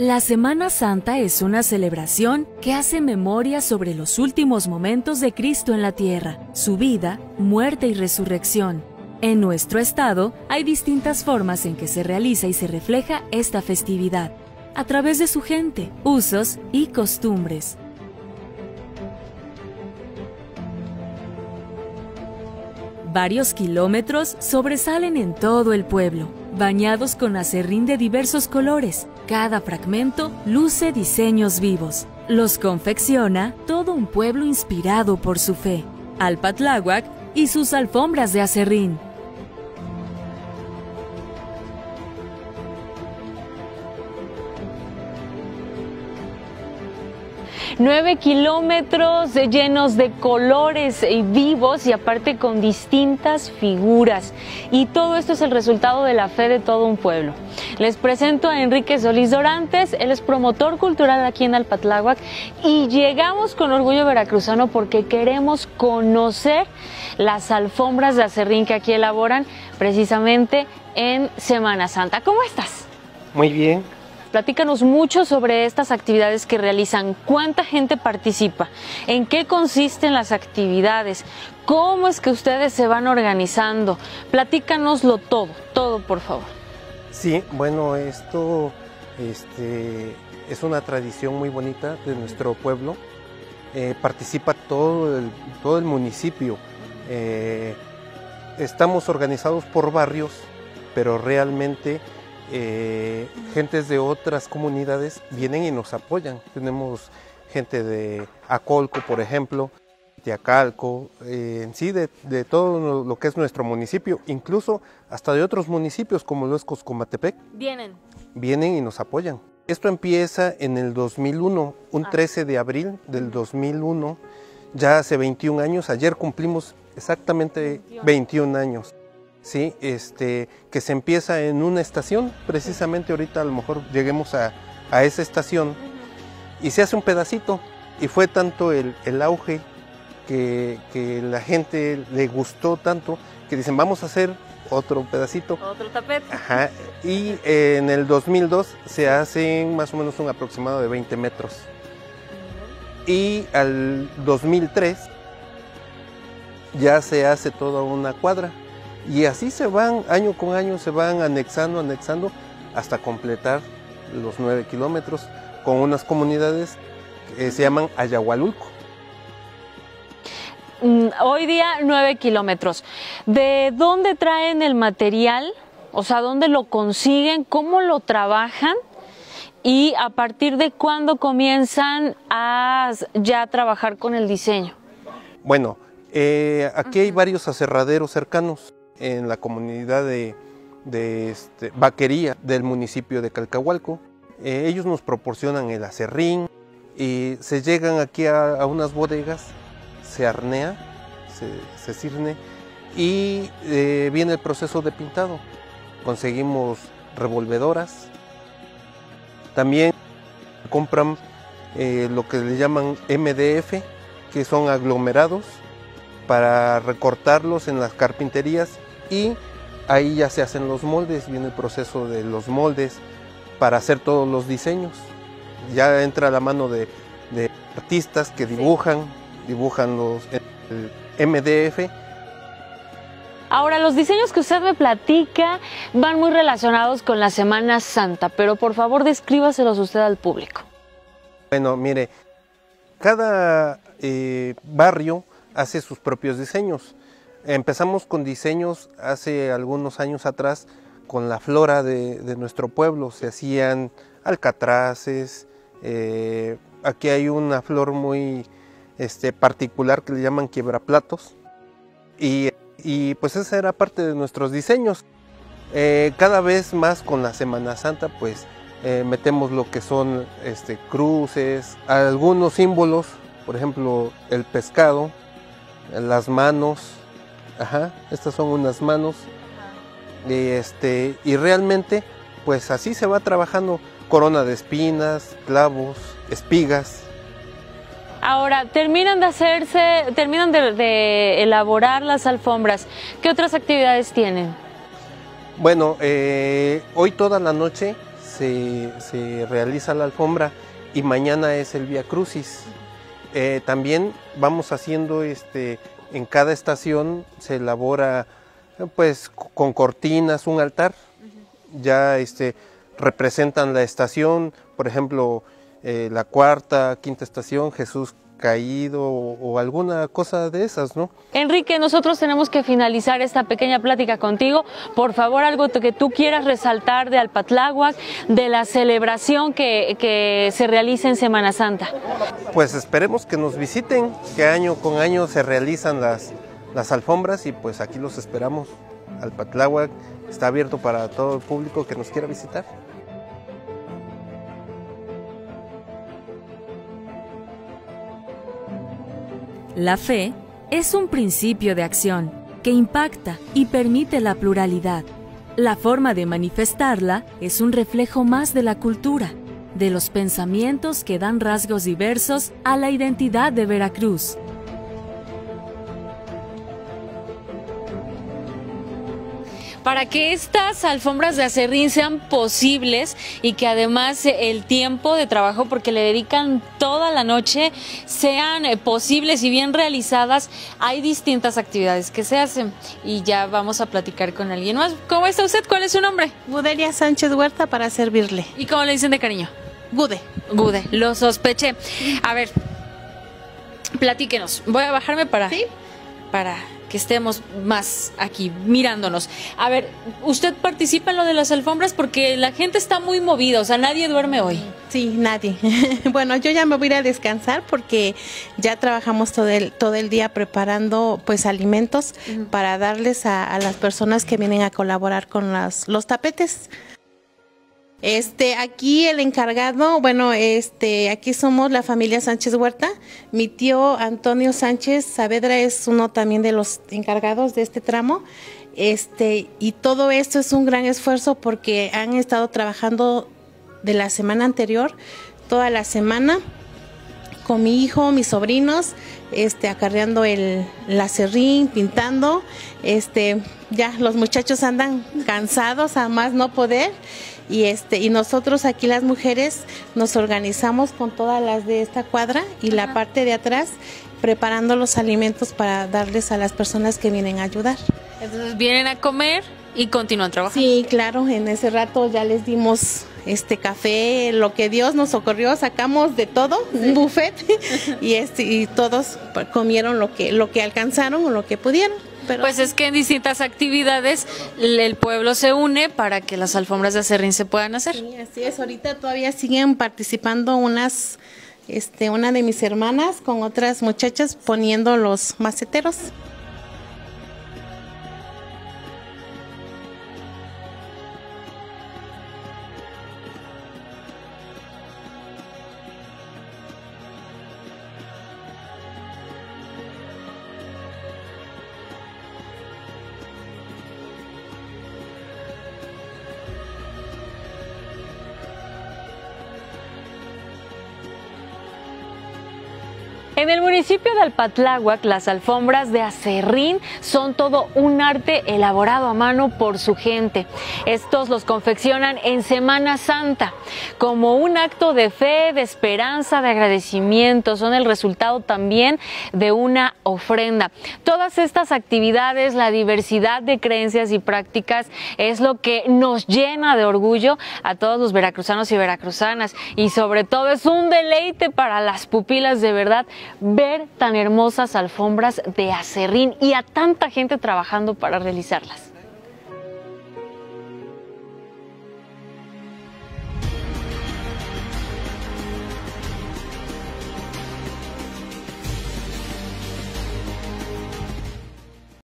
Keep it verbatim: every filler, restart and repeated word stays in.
La Semana Santa es una celebración que hace memoria sobre los últimos momentos de Cristo en la tierra, su vida, muerte y resurrección. En nuestro estado hay distintas formas en que se realiza y se refleja esta festividad, a través de su gente, usos y costumbres. Varios kilómetros sobresalen en todo el pueblo, bañados con aserrín de diversos colores. Cada fragmento luce diseños vivos. Los confecciona todo un pueblo inspirado por su fe, Alpatláhuac y sus alfombras de aserrín. Nueve kilómetros llenos de colores vivos y aparte con distintas figuras. Y todo esto es el resultado de la fe de todo un pueblo. Les presento a Enrique Solís Dorantes, él es promotor cultural aquí en Alpatláhuac y llegamos con orgullo veracruzano porque queremos conocer las alfombras de aserrín que aquí elaboran precisamente en Semana Santa. ¿Cómo estás? Muy bien. Platícanos mucho sobre estas actividades que realizan. ¿Cuánta gente participa? ¿En qué consisten las actividades? ¿Cómo es que ustedes se van organizando? Platícanoslo todo, todo por favor. Sí, bueno, esto este, es una tradición muy bonita de nuestro pueblo. Eh, participa todo el, todo el municipio. Eh, estamos organizados por barrios, pero realmente Eh, gentes de otras comunidades vienen y nos apoyan. Tenemos gente de Acolco, por ejemplo, de Acalco, eh, en sí de, de todo lo que es nuestro municipio, incluso hasta de otros municipios como lo es Coscomatepec. Vienen. Vienen y nos apoyan. Esto empieza en el dos mil uno, un trece de abril del dos mil uno, ya hace veintiún años, ayer cumplimos exactamente veintiún años. Sí, este, que se empieza en una estación, precisamente ahorita a lo mejor lleguemos a, a esa estación y se hace un pedacito y fue tanto el, el auge que, que la gente le gustó tanto que dicen vamos a hacer otro pedacito. Otro tapete. Ajá, y eh, en el dos mil dos se hacen más o menos un aproximado de veinte metros y al dos mil tres ya se hace toda una cuadra. Y así se van, año con año, se van anexando, anexando, hasta completar los nueve kilómetros con unas comunidades que se llaman Ayahualulco. Hoy día nueve kilómetros. ¿De dónde traen el material? O sea, ¿dónde lo consiguen? ¿Cómo lo trabajan? ¿Y a partir de cuándo comienzan a ya trabajar con el diseño? Bueno, eh, aquí hay varios aserraderos cercanos en la comunidad de, de este, Vaquería del municipio de Calcahualco. Eh, ellos nos proporcionan el aserrín y se llegan aquí a, a unas bodegas, se arnea, se, se cirne y eh, viene el proceso de pintado. Conseguimos revolvedoras, también compran eh, lo que le llaman M D F, que son aglomerados, para recortarlos en las carpinterías y ahí ya se hacen los moldes, viene el proceso de los moldes para hacer todos los diseños. Ya entra la mano de, de artistas que dibujan, dibujan los, el M D F. Ahora, los diseños que usted me platica van muy relacionados con la Semana Santa, pero por favor descríbaselos usted al público. Bueno, mire, cada eh, barrio hace sus propios diseños. Empezamos con diseños hace algunos años atrás con la flora de, de nuestro pueblo. Se hacían alcatraces, eh, aquí hay una flor muy este, particular que le llaman quiebraplatos y, y pues esa era parte de nuestros diseños. Eh, cada vez más con la Semana Santa pues eh, metemos lo que son este, cruces, algunos símbolos, por ejemplo el pescado, las manos, ajá, estas son unas manos, y, este, y realmente pues así se va trabajando, corona de espinas, clavos, espigas. Ahora, terminan de hacerse, terminan de, de elaborar las alfombras, ¿qué otras actividades tienen? Bueno, eh, hoy toda la noche se, se realiza la alfombra y mañana es el Vía Crucis. Eh, también vamos haciendo, este, en cada estación se elabora pues con cortinas un altar, ya este, representan la estación, por ejemplo, eh, la cuarta, quinta estación, Jesús caído o, o alguna cosa de esas, ¿no? Enrique, nosotros tenemos que finalizar esta pequeña plática contigo. Por favor, algo que tú quieras resaltar de Alpatláhuac, de la celebración que, que se realiza en Semana Santa. Pues esperemos que nos visiten, que año con año se realizan las, las alfombras y pues aquí los esperamos. Alpatláhuac está abierto para todo el público que nos quiera visitar. La fe es un principio de acción que impacta y permite la pluralidad. La forma de manifestarla es un reflejo más de la cultura, de los pensamientos que dan rasgos diversos a la identidad de Veracruz. Para que estas alfombras de acerrín sean posibles y que además el tiempo de trabajo, porque le dedican toda la noche, sean posibles y bien realizadas, hay distintas actividades que se hacen y ya vamos a platicar con alguien más. ¿Cómo está usted? ¿Cuál es su nombre? Budelia Sánchez Huerta, para servirle. ¿Y cómo le dicen de cariño? Bude. Bude, lo sospeché. A ver, platíquenos. Voy a bajarme para... ¿Sí? Para... que estemos más aquí mirándonos. A ver, ¿usted participa en lo de las alfombras? Porque la gente está muy movida, o sea, nadie duerme hoy. Sí, nadie. Bueno, yo ya me voy a ir a descansar porque ya trabajamos todo el, todo el día preparando pues alimentos uh-huh. para darles a, a las personas que vienen a colaborar con las, los tapetes. Este, aquí el encargado, bueno, este, aquí somos la familia Sánchez Huerta. Mi tío Antonio Sánchez Saavedra es uno también de los encargados de este tramo. Este, y todo esto es un gran esfuerzo porque han estado trabajando de la semana anterior, toda la semana, con mi hijo, mis sobrinos, este, acarreando el, el acerrín, pintando. Este, ya los muchachos andan cansados a más no poder. Y este y nosotros aquí las mujeres nos organizamos con todas las de esta cuadra y Ajá. la parte de atrás preparando los alimentos para darles a las personas que vienen a ayudar. Entonces vienen a comer y continúan trabajando. Sí, claro, en ese rato ya les dimos este café, lo que Dios nos ocurrió, sacamos de todo, sí. un buffet y este y todos comieron lo que lo que alcanzaron o lo que pudieron. Pero pues es que en distintas actividades el pueblo se une para que las alfombras de acerrín se puedan hacer. Sí, así es. Ahorita todavía siguen participando unas, este, una de mis hermanas con otras muchachas poniendo los maceteros. En el municipio de Alpatláhuac, las alfombras de acerrín son todo un arte elaborado a mano por su gente. Estos los confeccionan en Semana Santa como un acto de fe, de esperanza, de agradecimiento. Son el resultado también de una ofrenda. Todas estas actividades, la diversidad de creencias y prácticas es lo que nos llena de orgullo a todos los veracruzanos y veracruzanas. Y sobre todo es un deleite para las pupilas de verdad ver tan hermosas alfombras de acerrín y a tanta gente trabajando para realizarlas.